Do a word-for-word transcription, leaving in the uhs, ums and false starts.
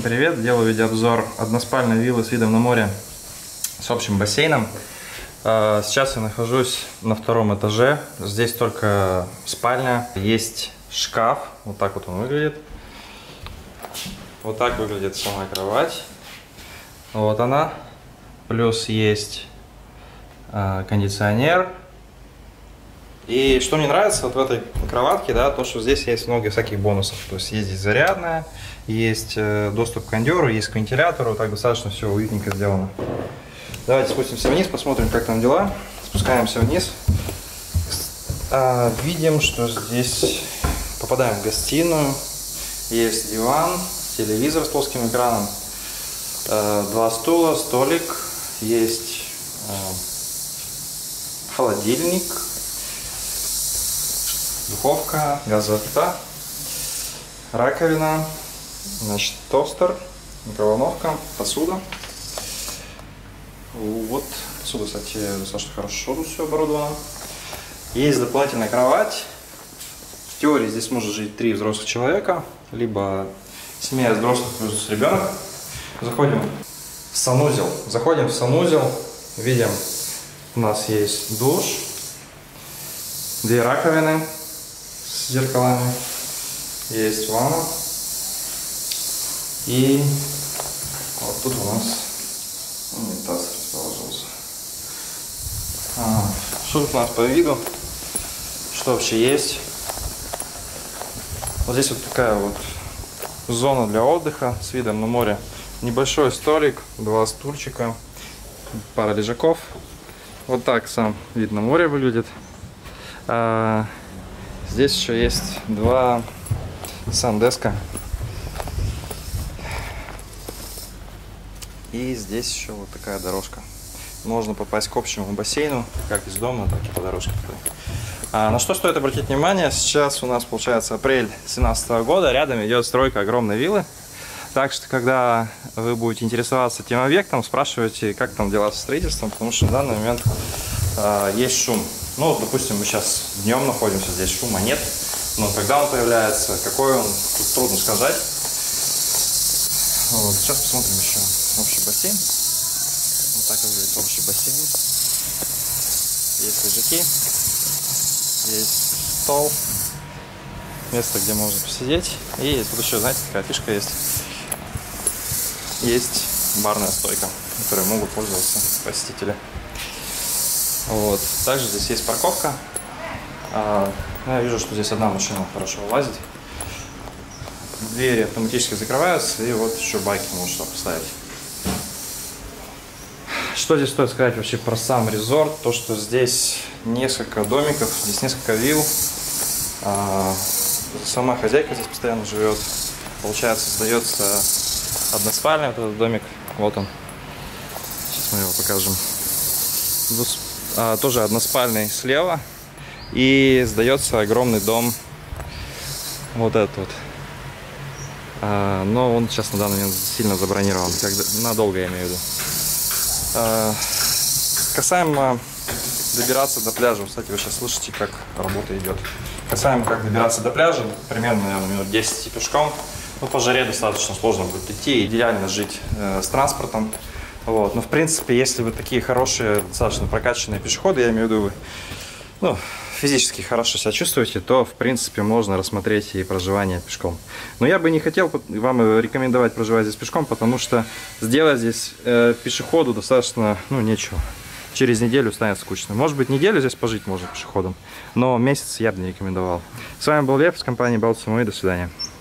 Всем привет! Делаю видеообзор односпальной виллы с видом на море с общим бассейном. Сейчас я нахожусь на втором этаже. Здесь только спальня. Есть шкаф. Вот так вот он выглядит. Вот так выглядит сама кровать. Вот она. Плюс есть кондиционер. И что мне нравится вот в этой кроватке, да, то, что здесь есть много всяких бонусов. То есть есть здесь зарядная, есть доступ к кондеру, есть к вентилятору, так достаточно все уютненько сделано. Давайте спустимся вниз, посмотрим, как там дела. Спускаемся вниз. А, видим, что здесь попадаем в гостиную. Есть диван, телевизор с плоским экраном, а, два стула, столик, есть а, холодильник, духовка, газовая плита, раковина, значит, тостер, микроволновка, посуда. Вот, посуда, кстати, достаточно хорошо тут все оборудовано. Есть дополнительная кровать. В теории здесь может жить три взрослых человека, либо семья взрослых плюс ребенок. Заходим в санузел. Заходим в санузел, видим, у нас есть душ, две раковины с зеркалами, есть ванна, и вот тут у нас унитаз расположился. А, что тут у нас по виду? Что вообще есть? Вот здесь вот такая вот зона для отдыха с видом на море. Небольшой столик, два стульчика, пара лежаков. Вот так сам вид на море выглядит. А, здесь еще есть два сандеска. И здесь еще вот такая дорожка. Можно попасть к общему бассейну, как из дома, так и по дорожке. А на что стоит обратить внимание? Сейчас у нас получается апрель две тысячи семнадцатого года. Рядом идет стройка огромной виллы. Так что, когда вы будете интересоваться тем объектом, спрашивайте, как там дела со строительством, потому что в данный момент а, есть шум. Ну, допустим, мы сейчас днем находимся, здесь шума нет. Но когда он появляется, какой он, тут трудно сказать. Вот, сейчас посмотрим еще общий бассейн. Вот так выглядит общий бассейн. Есть лежаки, есть стол, место, где можно посидеть. И тут еще, знаете, такая фишка есть. Есть барная стойка, которой могут пользоваться посетители. Вот. Также здесь есть парковка. А, я вижу, что здесь одна машина хорошо влазит. Двери автоматически закрываются, и вот еще байки можно поставить. Что здесь стоит сказать вообще про сам резорт? То, что здесь несколько домиков, здесь несколько вилл. А, сама хозяйка здесь постоянно живет. Получается, сдается односпальный вот этот домик. Вот он. Сейчас мы его покажем. А, тоже односпальный слева. И сдается огромный дом. Вот этот вот. А, но он сейчас на данный момент сильно забронирован. Как, надолго, я имею в виду. А, касаемо добираться до пляжа. Кстати, вы сейчас слышите, как работа идет. Касаемо как добираться до пляжа. Примерно, наверное, минут десять пешком. Ну, по жаре достаточно сложно будет идти. Идеально жить э, с транспортом. Вот. Но, в принципе, если вы такие хорошие, достаточно прокачанные пешеходы, я имею в виду, вы, ну, физически хорошо себя чувствуете, то, в принципе, можно рассмотреть и проживание пешком. Но я бы не хотел вам рекомендовать проживать здесь пешком, потому что сделать здесь э, пешеходу достаточно, ну, нечего. Через неделю станет скучно. Может быть, неделю здесь пожить можно пешеходом, но месяц я бы не рекомендовал. С вами был Лев с компанией Baltic Moe. До свидания.